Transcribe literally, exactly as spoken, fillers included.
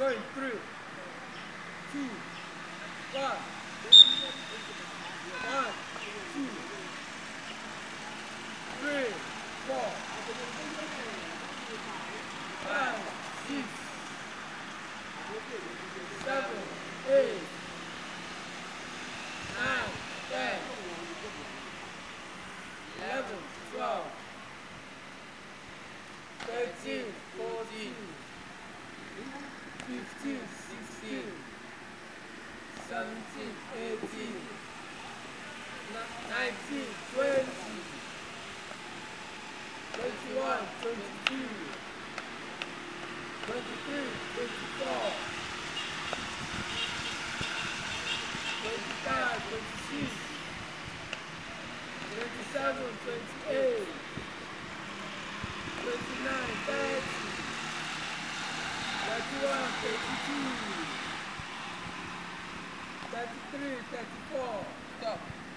going through. Two, one, one, two, three, four, five, six, seven, eight, nine, ten, eleven, twelve, thirteen, fourteen, fifteen, sixteen, seventeen, eighteen, nineteen, twenty, twenty-one, twenty-two, twenty-three, twenty-four, twenty-five, twenty-six, twenty-seven, twenty-eight, twenty-nine, thirty, thirty-one, thirty-two, thirty-three, thirty-four. Stop.